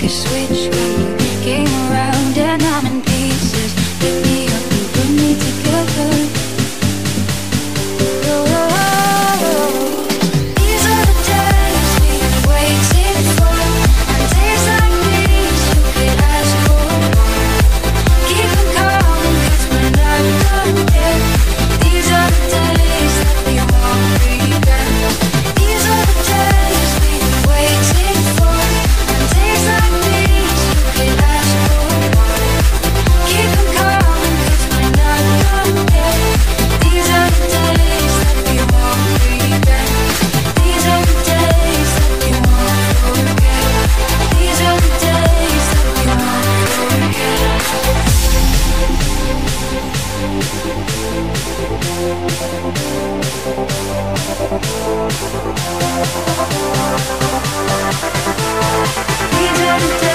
a switch when you came around, and I'm in pieces. Pick me up and put me together. These are the days we've been waiting for, and days like these you could ask for. Keep them coming 'cause we're not done yet. These are the days that we won't regret. These are the days we've been waiting for, and days like these you could ask for. Keep them coming 'cause we're not done yet. These are the days that we won't regret. These are the days that we won't forget. These are the days that we won't forget. These are the days.